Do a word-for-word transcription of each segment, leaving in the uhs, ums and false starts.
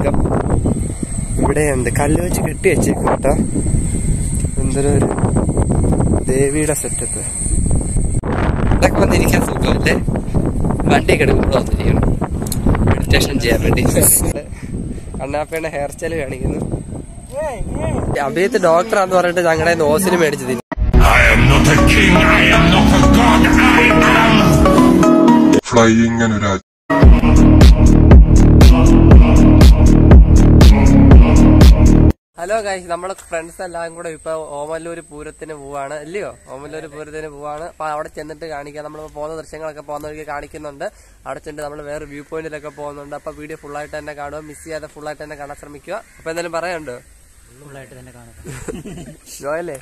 ശിവലിംഗം ഇവിടെയുണ്ട്. കല്ല് വെച്ച് കെട്ടി വെച്ചേക്കും കേട്ടോ. എന്തൊരു ഒരു ദേവിയുടെ സെറ്റപ്പ്. ഇതൊക്കെ വന്നിരിക്കാൻ സുഖമല്ലേ? വണ്ടിയൊക്കെ എടുക്കുമ്പോൾ വന്നിരിക്കണം മെഡിറ്റേഷൻ ചെയ്യാൻ വേണ്ടി. കണ്ണാപ്പയുടെ ഹെയർ സ്റ്റൈൽ കാണിക്കുന്നു. അഭിയത്ത് ഡോക്ടറാന്ന് പറഞ്ഞിട്ട് ഞങ്ങളുടെ നോസിന് മേടിച്ചത്. ഹലോ ഗൈസ്, നമ്മളെ ഫ്രണ്ട്സ് എല്ലാം കൂടെ ഇപ്പൊ ഓമല്ലൂർ പൂരത്തിന് പോവാണ് അല്ലയോ? ഓമല്ലൂർ പൂരത്തിന് പോവാണ്. അപ്പൊ അവിടെ ചെന്നിട്ട് കാണിക്കാം. നമ്മൾ പോകുന്ന ദൃശ്യങ്ങളൊക്കെ പോകുന്ന വഴിക്ക് കാണിക്കുന്നുണ്ട്. അവിടെ ചെന്നിട്ട് നമ്മൾ വേറെ വ്യൂ പോയിന്റിലൊക്കെ പോകുന്നുണ്ട്. അപ്പൊ വീഡിയോ ഫുൾ ആയിട്ട് തന്നെ കാണുക, മിസ് ചെയ്യാതെ ഫുൾ ആയിട്ട് തന്നെ കാണാൻ ശ്രമിക്കുക. അപ്പൊ എന്തായാലും പറയാനുണ്ടോ? ഫുള്ളായിട്ട് തന്നെ കാണുക.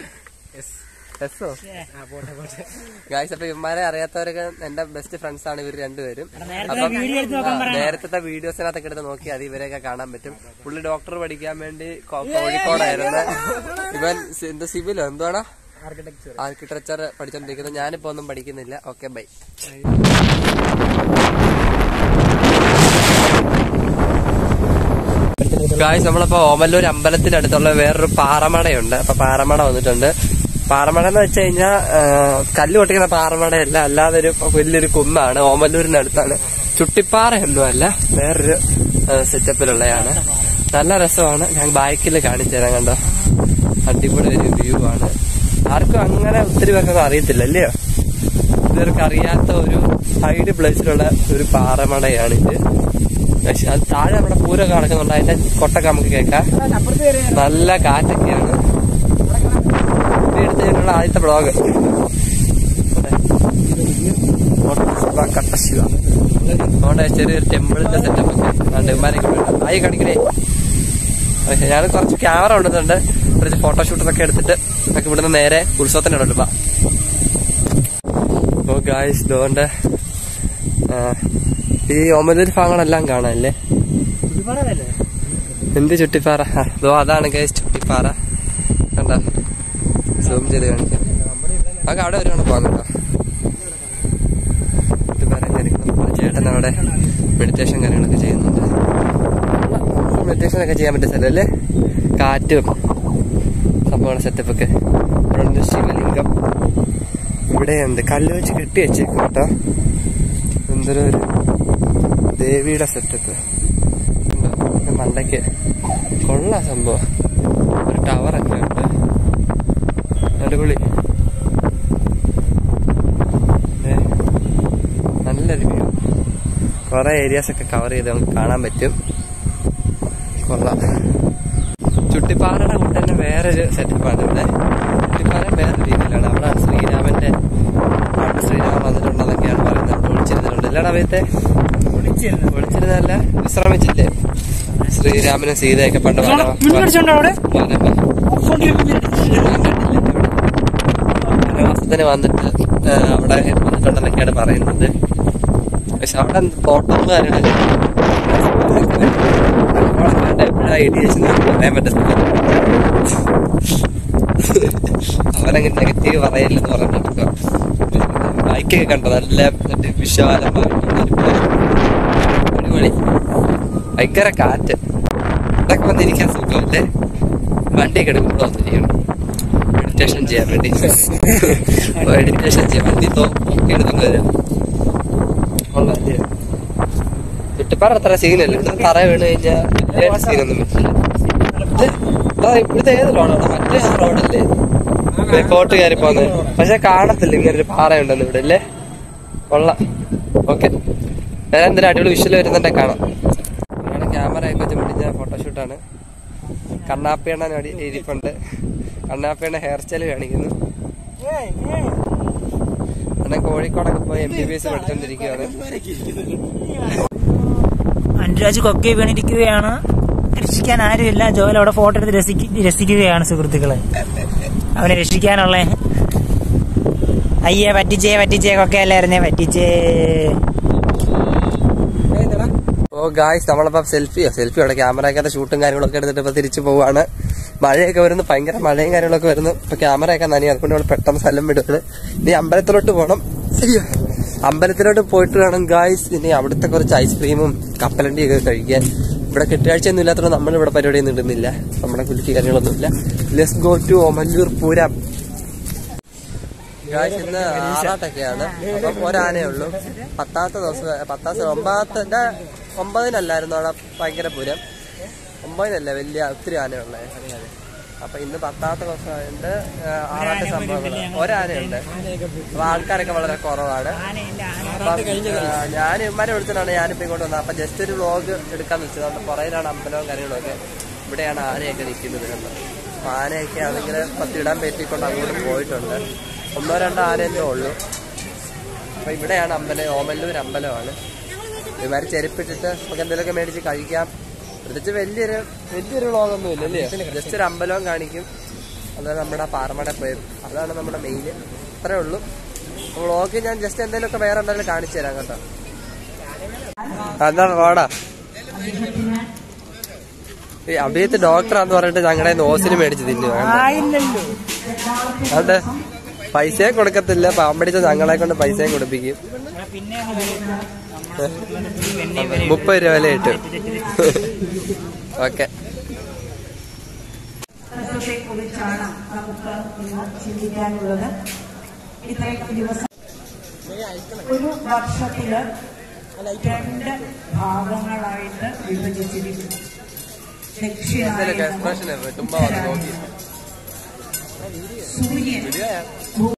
ഗായ്സ്, അപ്പൊ ഇവന്മാരെ അറിയാത്തവരൊക്കെ എന്റെ ബെസ്റ്റ് ഫ്രണ്ട്സ് ആണ് ഇവർ രണ്ടുപേരും. അപ്പം നേരത്തെ വീഡിയോസിനകത്തൊക്കെ എടുത്ത് നോക്കിയാൽ അത് ഇവരെയൊക്കെ കാണാൻ പറ്റും. പുള്ളി ഡോക്ടർ പഠിക്കാൻ വേണ്ടി കോഴിക്കോടായിരുന്നു. ഇവൻ എന്ത് സിവിലോ എന്തുവാണ് ആർക്കിടെക്ചർ പഠിച്ചോണ്ടിരിക്കുന്നത്. ഞാനിപ്പോ ഒന്നും പഠിക്കുന്നില്ല. Okay, by. ഗായ്സ്, നമ്മളിപ്പോ ഓമല്ലൂർ അമ്പലത്തിനടുത്തുള്ള വേറൊരു പാറമടയുണ്ട്. അപ്പൊ പാറമട വന്നിട്ടുണ്ട്. പാറമട എന്ന് വെച്ച് കഴിഞ്ഞാൽ കല്ല് പൊട്ടിക്കുന്ന പാറമടയല്ല, അല്ലാതെ ഒരു വലിയൊരു കുന്നാണ്. ഓമല്ലൂരിനടുത്താണ്. ചുട്ടിപ്പാറ ഒന്നുമല്ല, വേറൊരു സെറ്റപ്പിലുള്ളതാണ്. നല്ല രസമാണ്. ഞാൻ ബൈക്കിൽ കാണിച്ചു തരാം. കണ്ടോ, അടിപൊളി ഒരു വ്യൂ ആണ്. ആർക്കും അങ്ങനെ ഒത്തിരി പേർക്കൊന്നും അറിയത്തില്ല അല്ലയോ? ഇവർക്ക് അറിയാത്ത ഒരു സൈഡ് പ്ലേസിലുള്ള ഒരു പാറമടയാണ് ഇത്. പക്ഷെ അത് താഴെ നമ്മുടെ പൂരം നടക്കുന്നുണ്ട്. അതിന്റെ കൊട്ടൊക്കെ നമുക്ക് കേൾക്കാം. നല്ല കാറ്റൊക്കെയാണ്. എടുത്തിട്ടുള്ള ആദ്യത്തെ ബ്ലോഗ് കട്ടശിവ. അതുകൊണ്ട് ചെറിയൊരു ടെമ്പിളിന്റെ സെറ്റപ്പ് ഒക്കെ ആയി കാണിക്കണേ. പക്ഷെ ഞാൻ കുറച്ച് ക്യാമറ കൊണ്ടുവന്നുണ്ട്. കുറച്ച് ഫോട്ടോഷൂട്ടൊക്കെ എടുത്തിട്ട് നമുക്ക് ഇവിടുന്ന് നേരെ ഉത്സവത്തിന്റെ അവിടെ പോവാം. ഓ ഗായ്സ്, ഇതുകൊണ്ട് ഈ ഓമല്ലൂർ ഭാഗങ്ങളെല്ലാം കാണാല്ലേ? എന്ത് ചുട്ടിപ്പാറ? അതോ അതാണ് ഗൈസ് ചുട്ടിപ്പാറ. കണ്ടോ, സൂം ചെയ്ത് കാണിക്കാം. നമുക്ക് അവിടെ വരുവാണ് പോകാം കേട്ടോ. ചുട്ടിപ്പാറ കാര്യങ്ങളും ചേട്ടൻ അവിടെ മെഡിറ്റേഷൻ കാര്യങ്ങളൊക്കെ ചെയ്യുന്നുണ്ട്. മെഡിറ്റേഷൻ ഒക്കെ ചെയ്യാൻ പറ്റിയ സ്ഥലമല്ലേ? കാറ്റും സംഭവമാണ് സെറ്റപ്പൊക്കെ. ഇവിടെ ശിവലിംഗം ഇവിടെയുണ്ട്. കല്ല് വെച്ച് കെട്ടി വെച്ചേക്കും കേട്ടോ. എന്തൊരു ഒരു ദേവിയുടെ സെറ്റപ്പ്. മണ്ടയ്ക്ക് കൊള്ളാം സംഭവം. ഒരു ടവറൊക്കെ ഉണ്ട്. അടിപൊളി. നല്ലൊരു വ്യൂ. കുറെ ഏരിയാസ് ഒക്കെ കവർ ചെയ്ത് നമുക്ക് കാണാൻ പറ്റും. കൊള്ളാം. ചുട്ടിപ്പാറയുടെ കൂടെ തന്നെ വേറൊരു സെറ്റപ്പാണ് ഇവിടെ. ചുട്ടിപ്പാറ വേറെ രീതിയിലാണ്. അവിടെ ശ്രീരാമന്റെ അവിടെ ശ്രീരാമൻ വന്നിട്ടുണ്ടെന്നൊക്കെയാണ് പറയുന്നത്. അവിടെ ഒളിച്ചിരുന്നിട്ടുണ്ട് അല്ലേടാ? അവയത്തെ ഒളിച്ചിരുന്നല്ല, വിശ്രമിച്ചില്ലേ ശ്രീരാമനും സീതയൊക്കെ പണ്ട് വനവാസത്തിന് വന്നിട്ട് അവിടെ വന്നിട്ടുണ്ടെന്നൊക്കെയാണ് പറയുന്നത്. പക്ഷെ അവിടെ തോട്ടം കാര്യങ്ങളൊക്കെ പറയാൻ പറ്റത്തില്ല. അവനങ്ങനെ നെഗറ്റീവ് പറയില്ലെന്ന് പറഞ്ഞിട്ടോ. ബൈക്കൊക്കെ കണ്ടോ, നല്ല വിശാലമായിട്ടുള്ള അടിപൊളി. ഭയങ്കര കാറ്റ്. ഇതൊക്കെ വന്നിരിക്കാൻ സുഖമല്ലേ? വണ്ടിയൊക്കെ എടുക്കുമ്പോൾ വന്നിരിക്കണം മെഡിറ്റേഷൻ ചെയ്യാൻ വേണ്ടി. മെഡിറ്റേഷൻ ചെയ്യാൻ വണ്ടി ഒക്കെ എടുക്കുന്നത് കൊള്ളാല്ലേ? ചുട്ടിപ്പാറ അത്ര സീനല്ല. ഇത് തറ വീണ് കഴിഞ്ഞാൽ സീനൊന്നും പറ്റില്ല. ഇവിടുത്തെ ഏത് റോഡാണ്? മറ്റേ ആ റോഡല്ലേ കോട്ട് കയറി പോകുന്നത്? പക്ഷെ കാണത്തില്ല ഇങ്ങനൊരു പാറയുണ്ടെന്ന് ഇവിടെ അല്ലേ? കൊള്ളാം. ഓക്കെ, വേറെ എന്തെങ്കിലും അടിപൊളി വിഷ്വൽ വരുന്നുണ്ടെ കാണാം. ഇവിടെ ക്യാമറയൊക്കെ വെച്ച് പിടിച്ച ഫോട്ടോഷൂട്ടാണ്. കണ്ണാപ്പിയണ്ണ ഇരിപ്പുണ്ട്. കണ്ണാപ്പിയണ്ണ ഹെയർ സ്റ്റൈൽ കാണിക്കുന്നു. പിന്നെ കോഴിക്കോടൊക്കെ പോയി എം ബി ബി എസ് പഠിച്ചോണ്ടിരിക്കുകയാണ്. അനുരാജ് കൊക്കെ വീണിരിക്കുകയാണ്. രക്ഷിക്കാൻ ആരുമില്ല. ജോൽ അവിടെ ഫോട്ടോ എടുത്ത് രസിക്കുകയാണ് സുഹൃത്തുക്കളെ. അവനെ രക്ഷിക്കാനുള്ള അയ്യേ പറ്റിച്ചേ പറ്റിച്ചേ കൊക്കെ അല്ലായിരുന്നേ പറ്റിച്ചേ. ഓ ഗായ്സ്, നമ്മളിപ്പോ സെൽഫിയോ സെൽഫിയോടെ ക്യാമറയൊക്കെ ഷൂട്ടും കാര്യങ്ങളൊക്കെ എടുത്തിട്ട് ഇപ്പൊ തിരിച്ചു പോവാണ്. മഴയൊക്കെ വരുന്നു, ഭയങ്കര മഴയും കാര്യങ്ങളൊക്കെ വരുന്നു. ഇപ്പൊ ക്യാമറയൊക്കെ നനി, അതുകൊണ്ട് നമ്മൾ പെട്ടെന്ന് സ്ഥലം വിടുന്നത്. ഇനി അമ്പലത്തിലോട്ട് പോകണം. അമ്പലത്തിലോട്ട് പോയിട്ട് വേണം ഗായ്സ് ഇനി അവിടുത്തെ കുറച്ച് ഐസ്ക്രീമും കപ്പലണ്ടിയൊക്കെ കഴിക്കാൻ. ഇവിടെ കെട്ടുകാഴ്ചയൊന്നും ഇല്ലാത്തതുകൊണ്ട് നമ്മളിവിടെ പരിപാടിയൊന്നും ഇടുന്നില്ല. നമ്മുടെ കുലുക്കി കാര്യങ്ങളൊന്നുമില്ല. Let's go to Omallur Pooram. ഇന്ന് ആറാട്ടൊക്കെയാണ്. അപ്പം ഒരാനേ ഉള്ളൂ. പത്താമത്തെ ദിവസം പത്താമത്തെ ഒമ്പതാമത്തെ ഒമ്പതിനല്ലായിരുന്നു അവിടെ ഭയങ്കര പൂരം. ഒമ്പതിനല്ല, വലിയ ഒത്തിരി ആനയുള്ളേ. അപ്പൊ ഇന്ന് പത്താമത്തെ ദിവസമായിട്ട് ആറാട്ട് സംഭവങ്ങൾ ഒരാനയുണ്ട്. അപ്പൊ ആൾക്കാരൊക്കെ വളരെ കുറവാണ്. അപ്പം ഞാൻ ഇമ്മാരെ വിളിച്ചിട്ടാണ് ഞാനിപ്പോ ഇങ്ങോട്ട് വന്നത്. അപ്പൊ ജസ്റ്റ് ഒരു വ്ളോഗ് എടുക്കാന്ന് വെച്ചത്. അതുകൊണ്ട് പുറയിലാണ് അമ്പലവും കാര്യങ്ങളൊക്കെ. ഇവിടെയാണ് ആനയൊക്കെ നിൽക്കുന്നത് കണ്ടത്. അപ്പൊ ആനയൊക്കെ അതിങ്ങനെ പത്തിടാൻ പറ്റിക്കൊണ്ട് അങ്ങോട്ട് പോയിട്ടുണ്ട്. ഒന്നോ രണ്ടോ ആനയെന്തോ ഉള്ളൂ. അപ്പൊ ഇവിടെയാണ് അമ്പലം, ഓമല്ലൂർ അമ്പലമാണ്. ഇവന്മാര് ചെരുപ്പിട്ടിട്ട് നമുക്ക് എന്തെങ്കിലുമൊക്കെ മേടിച്ച് കഴിക്കാം. പ്രത്യേകിച്ച് വലിയൊരു വലിയൊരു വ്ളോഗൊന്നും ഇല്ല അല്ലേ. ജസ്റ്റ് ഒരു അമ്പലവും കാണിക്കും. അതാണ് നമ്മുടെ പാറമട പോയത്. അതാണ് നമ്മുടെ മെയിൻ. അത്രേ ഉള്ളൂ വ്ളോഗ്. ഞാൻ ജസ്റ്റ് എന്തെങ്കിലുമൊക്കെ വേറെ എന്തെങ്കിലും കാണിച്ചു തരാം കേട്ടോ. എന്നാ പോടാ. ഈ അഭിയത്ത് ഡോക്ടറാന്ന് പറഞ്ഞിട്ട് ഞങ്ങളുടെ നോസിന് മേടിച്ച് തിന്നു. അതെ, പൈസയും കൊടുക്കത്തില്ല. പാമ്പടിച്ച ഞങ്ങളെ കൊണ്ട് പൈസയും കൊടുപ്പിക്കും. മുപ്പത് രൂപ വില കിട്ടും. ഓക്കെ. കുറിച്ചാണ് നമുക്ക് ചിന്തിക്കാനുള്ളത്. ഇത്രയും ദിവസം ഒരു വർഷത്തില് രണ്ട് ഭാഗങ്ങളായിട്ട് വിഭജിച്ചിരിക്കുന്നു. ദക്ഷിണായനം, സൂര്യൻ